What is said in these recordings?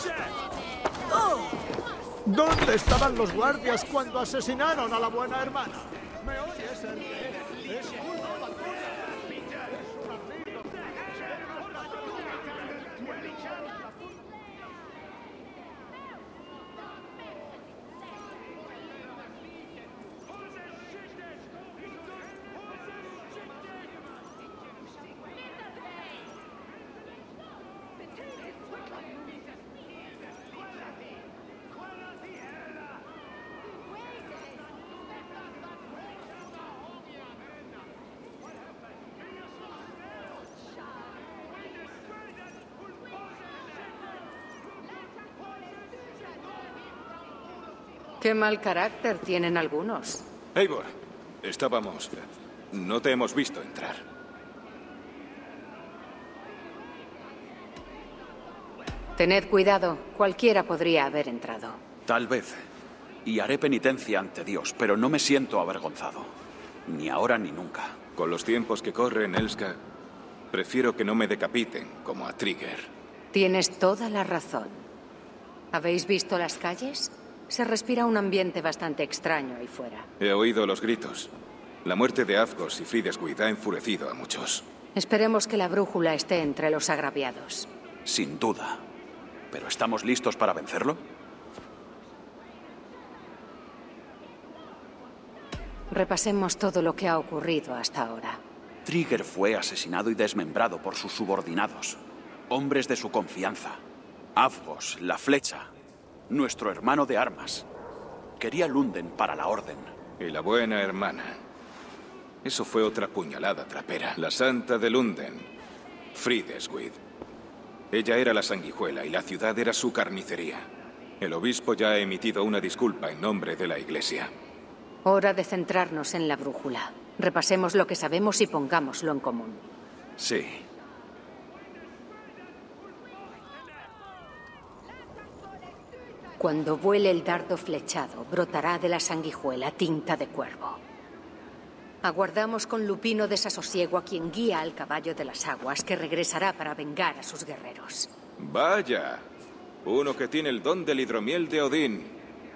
¿Dónde estaban los guardias cuando asesinaron a la buena hermana? ¿Me oyes, Hervé? Es culpa tuya. Qué mal carácter tienen algunos. Eivor, estábamos... No te hemos visto entrar. Tened cuidado, cualquiera podría haber entrado. Tal vez. Y haré penitencia ante Dios, pero no me siento avergonzado. Ni ahora ni nunca. Con los tiempos que corren, Elska, prefiero que no me decapiten como a Trigger. Tienes toda la razón. ¿Habéis visto las calles? Se respira un ambiente bastante extraño ahí fuera. He oído los gritos. La muerte de Afgos y Fridescuid ha enfurecido a muchos. Esperemos que la brújula esté entre los agraviados. Sin duda. ¿Pero estamos listos para vencerlo? Repasemos todo lo que ha ocurrido hasta ahora. Trigger fue asesinado y desmembrado por sus subordinados. Hombres de su confianza. Afgos, la Flecha. Nuestro hermano de armas. Quería Lunden para la Orden. Y la buena hermana. Eso fue otra puñalada trapera. La Santa de Lunden. Fridescuid. Ella era la sanguijuela y la ciudad era su carnicería. El obispo ya ha emitido una disculpa en nombre de la Iglesia. Hora de centrarnos en la brújula. Repasemos lo que sabemos y pongámoslo en común. Sí. Cuando vuele el dardo flechado, brotará de la sanguijuela tinta de cuervo. Aguardamos con lupino desasosiego a quien guía al caballo de las aguas, que regresará para vengar a sus guerreros. ¡Vaya! Uno que tiene el don del hidromiel de Odín.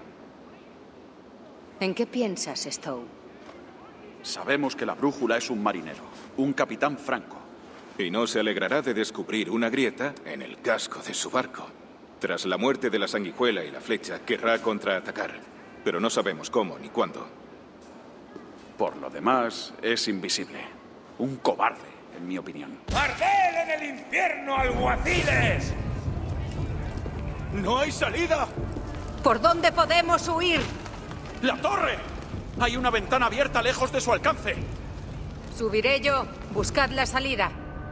¿En qué piensas, Stowe? Sabemos que la brújula es un marinero, un capitán franco. Y no se alegrará de descubrir una grieta en el casco de su barco. Tras la muerte de la sanguijuela y la Flecha, querrá contraatacar. Pero no sabemos cómo ni cuándo. Por lo demás, es invisible. Un cobarde, en mi opinión. ¡Arded en el infierno, alguaciles! ¡No hay salida! ¿Por dónde podemos huir? ¡La torre! Hay una ventana abierta lejos de su alcance. Subiré yo. Buscad la salida.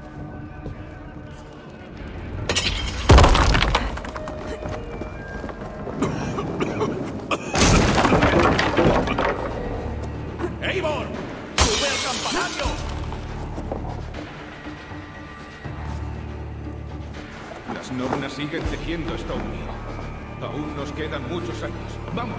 ¡Eivor! ¡Sube al campanario! Las nornas siguen tejiendo esto mío. Aún nos quedan muchos años. ¡Vamos!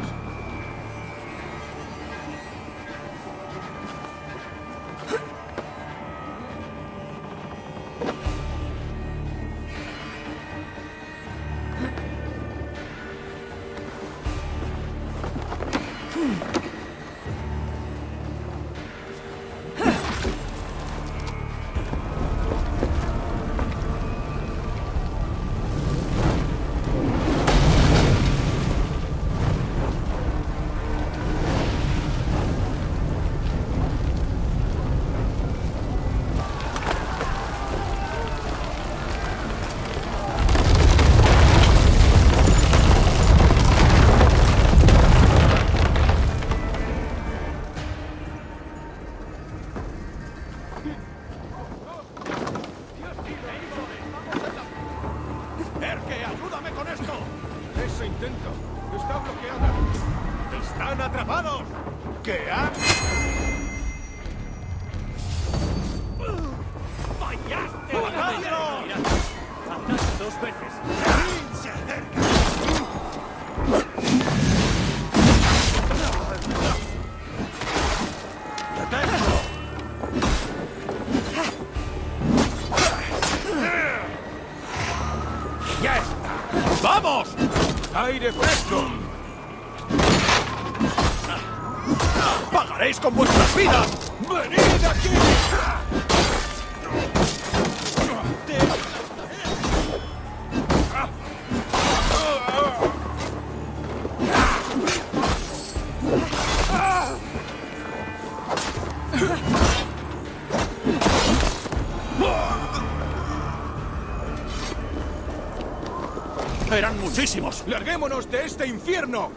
¡Erke, ayúdame con esto! ¡Ese intento! ¡Está bloqueada! ¡Están atrapados! ¿Qué ha...? ¡Fallaste! ¡Matadlo! ¡Ataca 2 veces! ¡Se acerca! ¡Deténlo! ¡Ya está! ¡Vamos! ¡Vamos! ¡Aire fresco! ¡Pagaréis con vuestras vidas! ¡Venid aquí! ¡Eran muchísimos! ¡Larguémonos de este infierno!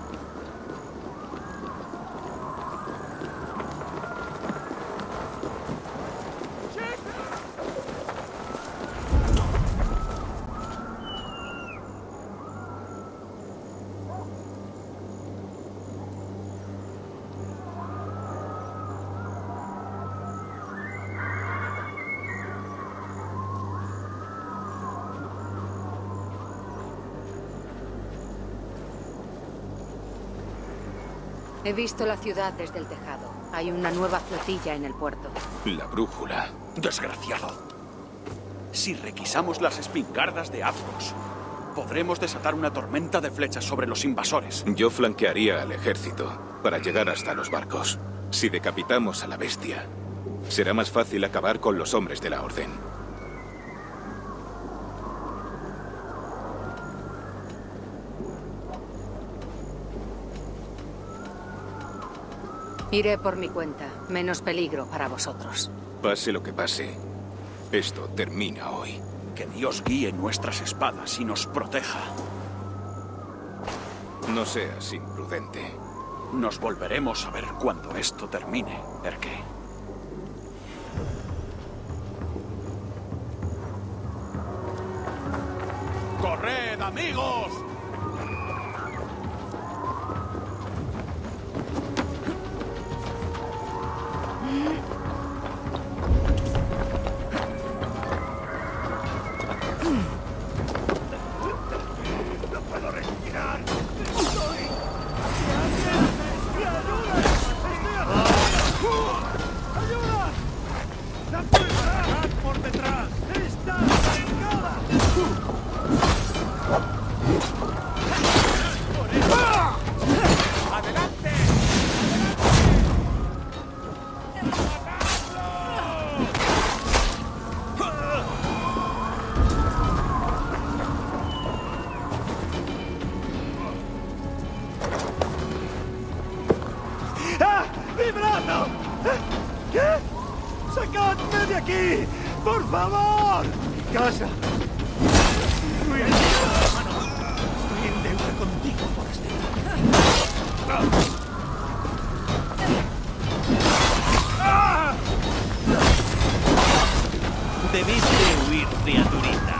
He visto la ciudad desde el tejado. Hay una nueva flotilla en el puerto. La brújula. Desgraciado. Si requisamos las espingardas de Athos, podremos desatar una tormenta de flechas sobre los invasores. Yo flanquearía al ejército para llegar hasta los barcos. Si decapitamos a la bestia, será más fácil acabar con los hombres de la Orden. Iré por mi cuenta. Menos peligro para vosotros. Pase lo que pase, esto termina hoy. Que Dios guíe nuestras espadas y nos proteja. No seas imprudente. Nos volveremos a ver cuando esto termine, Erke. ¡Corred, amigos! ¡Sacadme de aquí! ¡Por favor! ¡Casa! Estoy en deuda contigo, forastero. Debiste huir, criaturita.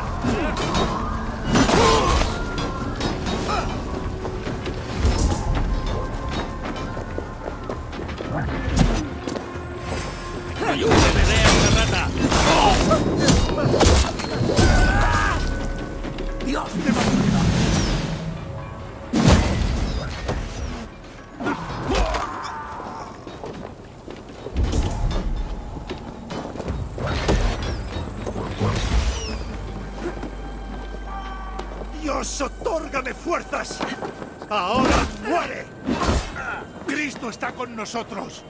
¡Ayúdeme, esa rata! ¡Dios me bendiga! ¡Dios, otórgame fuerzas! ¡Ahora muere! ¡Cristo está con nosotros!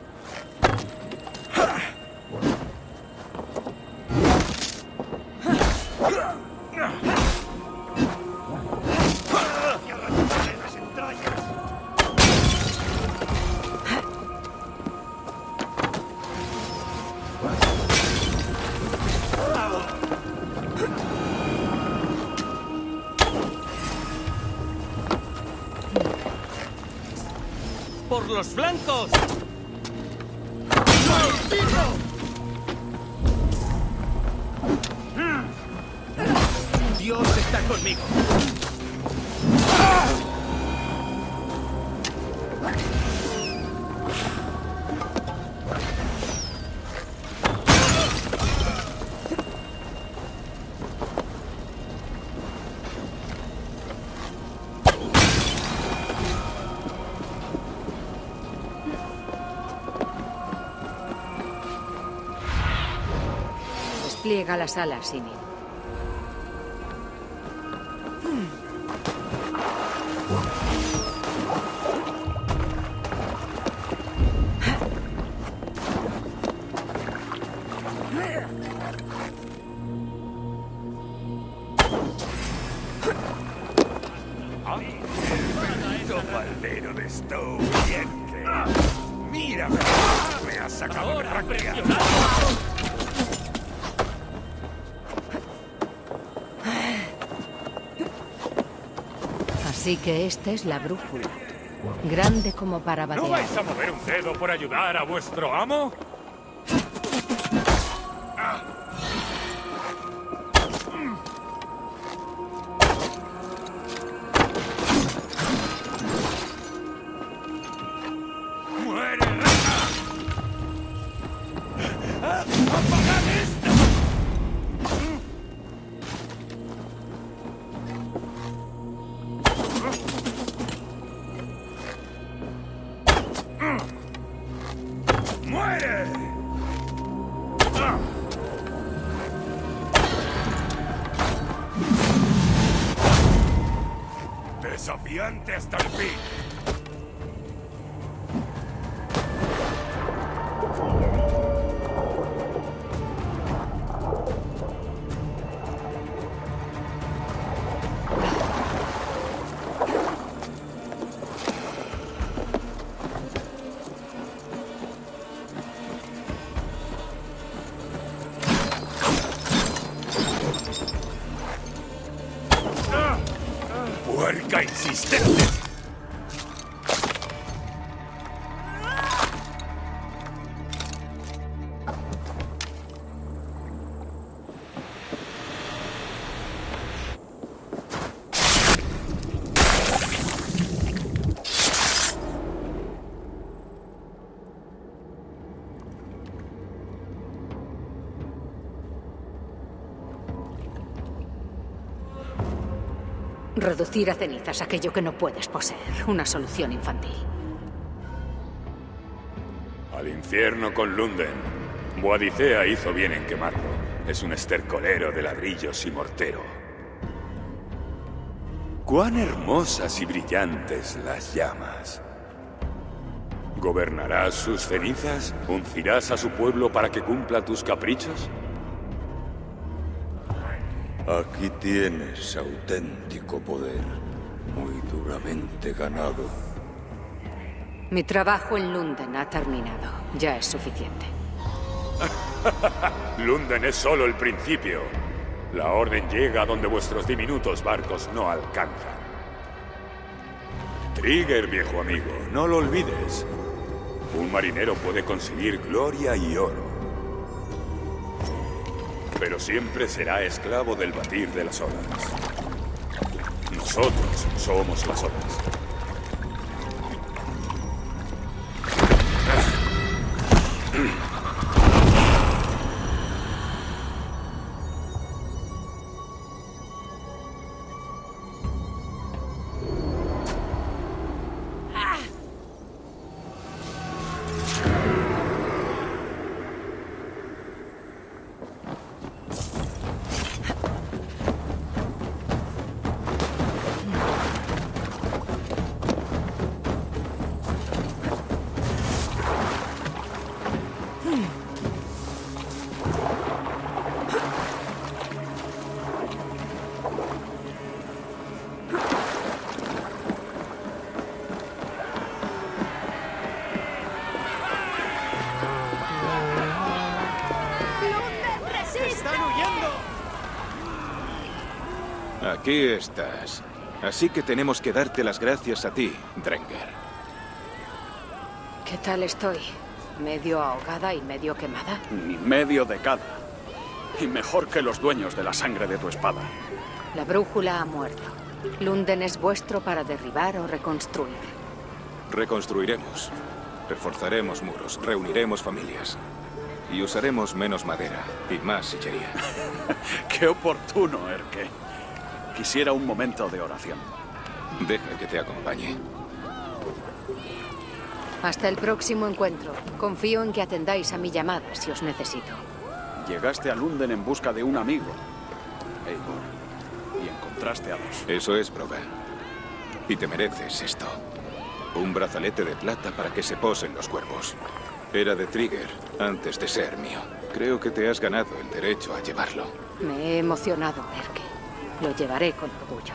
¡Por los flancos! Dios está conmigo. Despliega las alas, Simi. Baldero de Stowe, diente. ¡Mírame! ¡Me has sacado de práctica! Así que esta es la brújula. Grande como para ¿No batear. vais a mover un dedo por ayudar a vuestro amo? Desafiante hasta el fin. ¡Puerca insistente! Reducir a cenizas aquello que no puedes poseer. Una solución infantil. Al infierno con Lunden. Boadicea hizo bien en quemarlo. Es un estercolero de ladrillos y mortero. Cuán hermosas y brillantes las llamas. ¿Gobernarás sus cenizas? ¿Uncirás a su pueblo para que cumpla tus caprichos? Aquí tienes auténtico poder, muy duramente ganado. Mi trabajo en Lunden ha terminado. Ya es suficiente. Lunden es solo el principio. La orden llega a donde vuestros diminutos barcos no alcanzan. Trigger, viejo amigo, no lo olvides. Un marinero puede conseguir gloria y oro. Pero siempre será esclavo del batir de las olas. Nosotros somos las olas. Aquí estás. Así que tenemos que darte las gracias a ti, Drenger. ¿Qué tal estoy? ¿Medio ahogada y medio quemada? Ni medio de cada. Y mejor que los dueños de la sangre de tu espada. La brújula ha muerto. Lunden es vuestro para derribar o reconstruir. Reconstruiremos. Reforzaremos muros, reuniremos familias. Y usaremos menos madera y más sillería. ¡Qué oportuno, Erke! Quisiera un momento de oración. Deja que te acompañe. Hasta el próximo encuentro. Confío en que atendáis a mi llamada si os necesito. Llegaste a Lunden en busca de un amigo, Eivor, y encontraste a dos. Eso es, Broga. Y te mereces esto. Un brazalete de plata para que se posen los cuervos. Era de Trigger antes de ser mío. Creo que te has ganado el derecho a llevarlo. Me he emocionado, Erke. Lo llevaré con orgullo.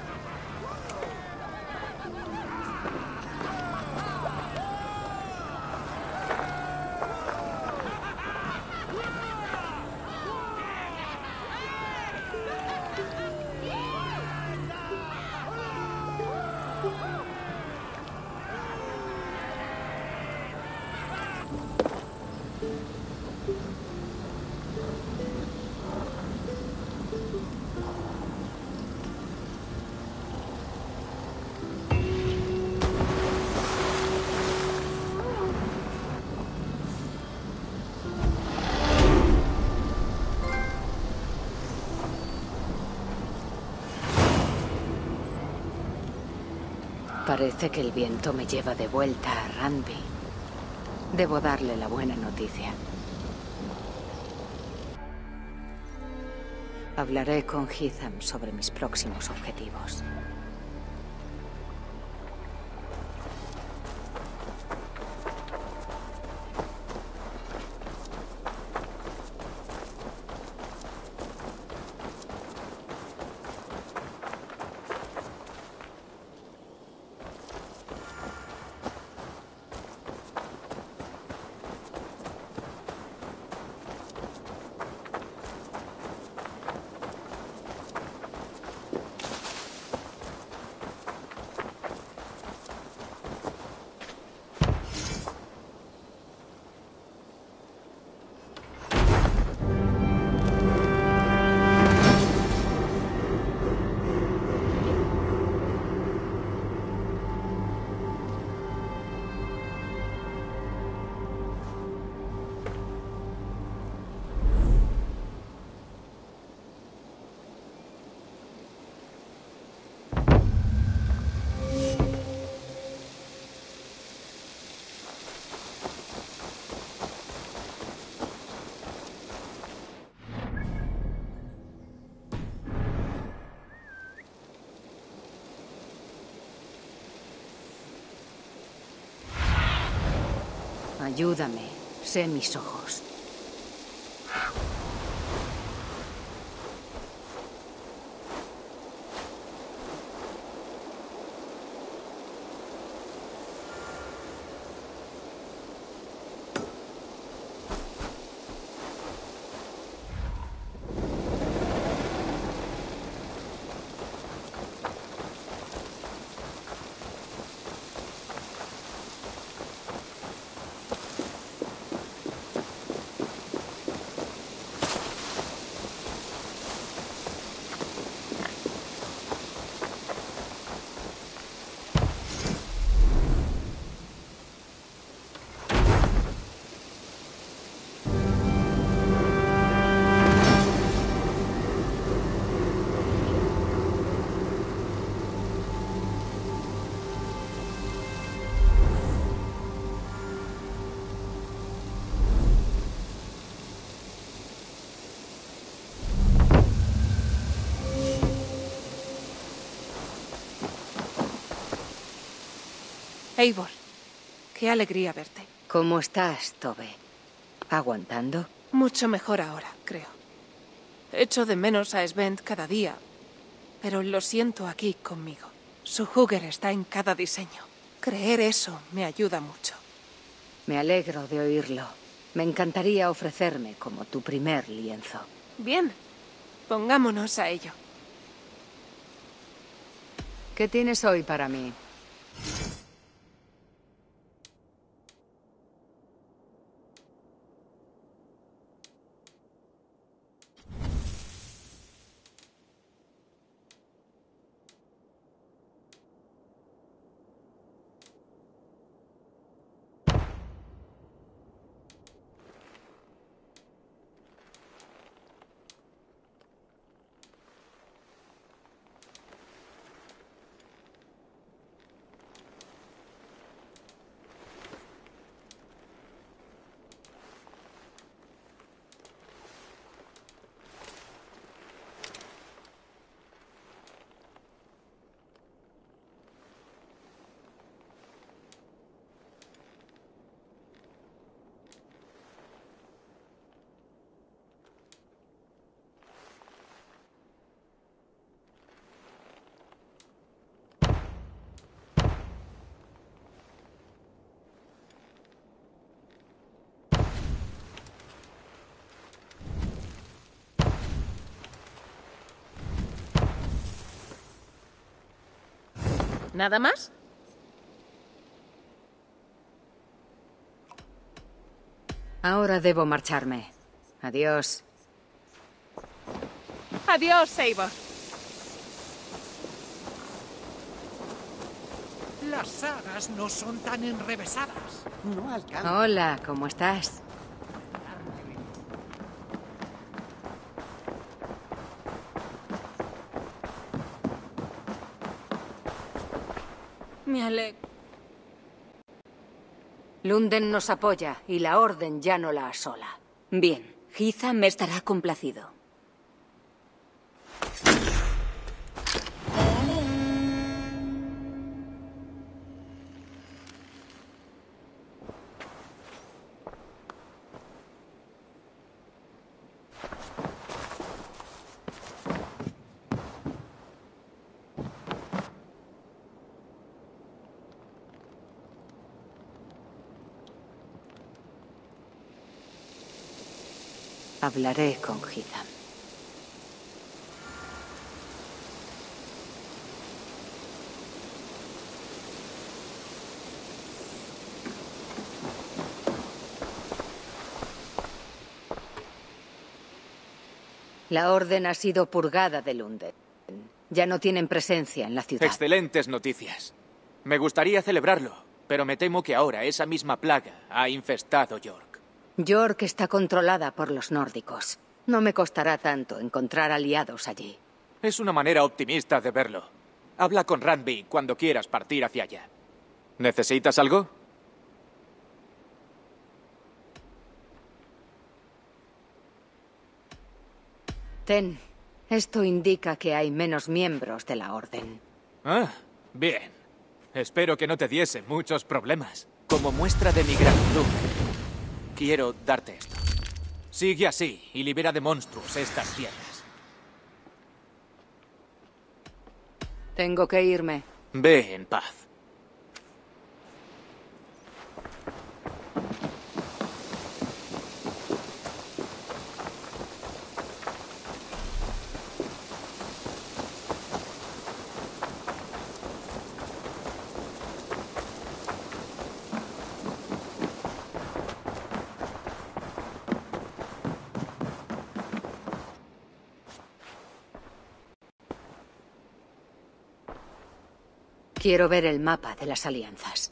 Parece que el viento me lleva de vuelta a Randby. Debo darle la buena noticia. Hablaré con Hitham sobre mis próximos objetivos. Ayúdame. Sé mis ojos. Eivor, qué alegría verte. ¿Cómo estás, Tove? ¿Aguantando? Mucho mejor ahora, creo. Echo de menos a Svend cada día, pero lo siento aquí conmigo. Su Hugger está en cada diseño. Creer eso me ayuda mucho. Me alegro de oírlo. Me encantaría ofrecerme como tu primer lienzo. Bien, pongámonos a ello. ¿Qué tienes hoy para mí? ¿Nada más? Ahora debo marcharme. Adiós. Adiós, Eivor. Las sagas no son tan enrevesadas. No alcanzan. Hola, ¿cómo estás? Me alegro. Lunden nos apoya y la Orden ya no la asola. Bien, Hitham me estará complacido. Hablaré con Hitham. La Orden ha sido purgada de Lunden. Ya no tienen presencia en la ciudad. Excelentes noticias. Me gustaría celebrarlo, pero me temo que ahora esa misma plaga ha infestado York. York está controlada por los nórdicos. No me costará tanto encontrar aliados allí. Es una manera optimista de verlo. Habla con Randby cuando quieras partir hacia allá. ¿Necesitas algo? Ten, esto indica que hay menos miembros de la Orden. Ah, bien. Espero que no te diese muchos problemas. Como muestra de mi gratitud, quiero darte esto. Sigue así y libera de monstruos estas tierras. Tengo que irme. Ve en paz. Quiero ver el mapa de las alianzas.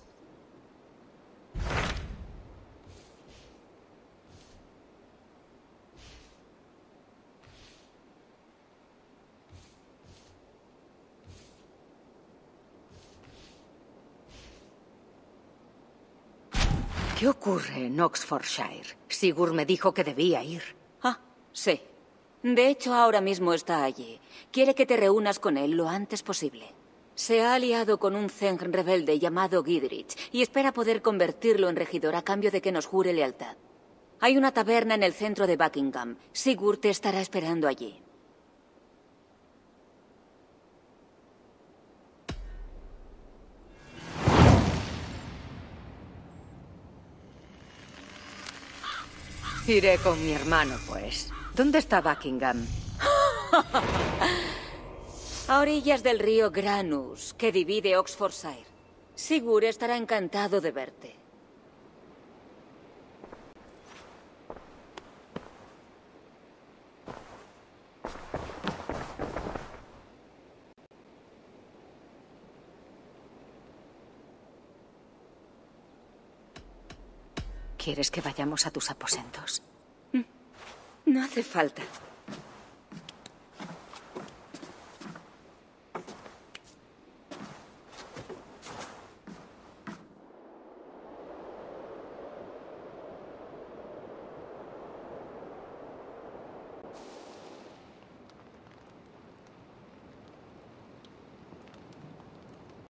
¿Qué ocurre en Oxfordshire? Sigurd me dijo que debía ir. Ah, sí. De hecho, ahora mismo está allí. Quiere que te reúnas con él lo antes posible. Se ha aliado con un Zeng rebelde llamado Gidrich y espera poder convertirlo en regidor a cambio de que nos jure lealtad. Hay una taberna en el centro de Buckingham. Sigurd te estará esperando allí. Iré con mi hermano, pues. ¿Dónde está Buckingham? A orillas del río Granus, que divide Oxfordshire. Sigurd estará encantado de verte. ¿Quieres que vayamos a tus aposentos? No hace falta.